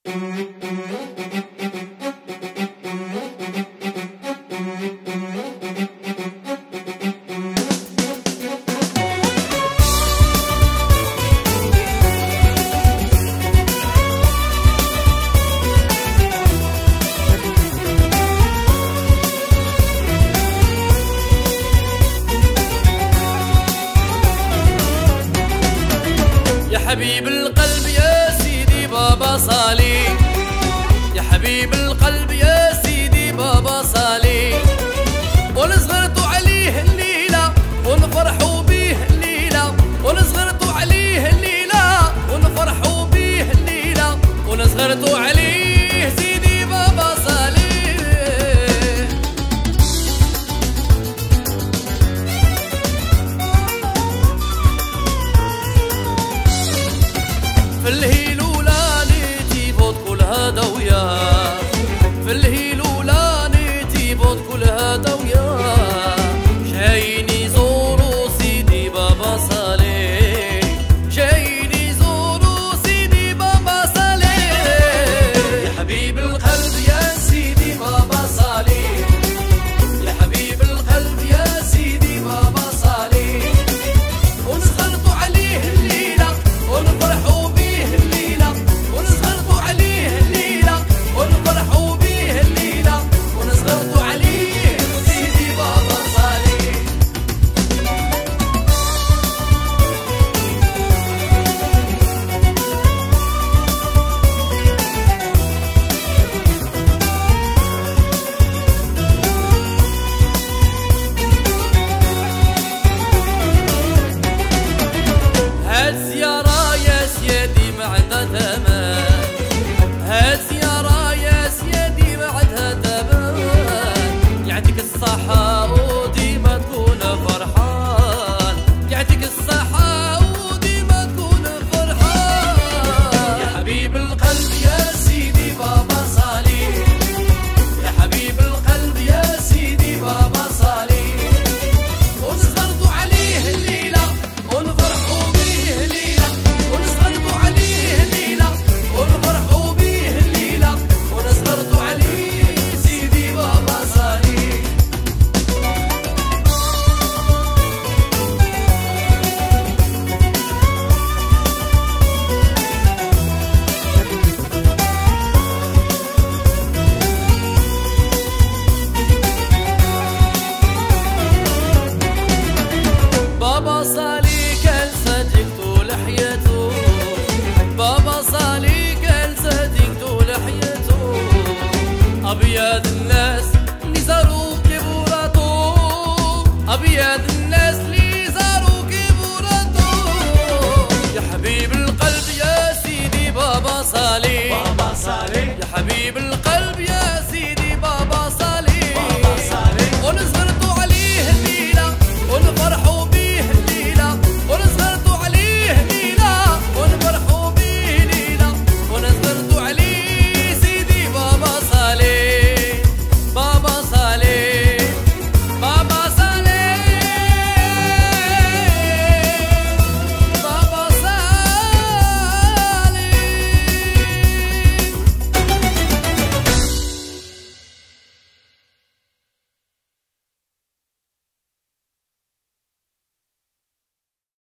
حبيب القلب يا سيدي بابا صالي، يا حبيب القلب يا سيدي بابا صالي، ونصغرتوا عليه الليلة ونفرحوا بيه الليلة، ونصغرتوا عليه الليلة ونفرحوا بيه الليلة، ونصغرتوا عليه سيدي بابا صالي. في الهيلولة نيتي فوت كل هذا وياه، في الهيلولة نيتي فوت كل هذا وياه، جايين يزوروا سيدي بابا صالي، جايين يزوروا سيدي بابا صالي، يا حبيب القلب يا سيدي بابا صالي، يا حبيب القلب يا سيدي بابا صالي، ونصغرتوا عليه الليلة ونفرحوا بيه الليلة، ونصغرتوا عليه الليلة ونفرحوا بيه الليلة، ونصغرتوا عليه سيدي بابا صالي. هالزيارة يا سيدي ما عندها